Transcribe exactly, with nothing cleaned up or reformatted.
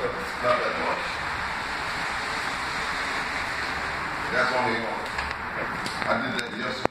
not that much. That's only, I did that yesterday.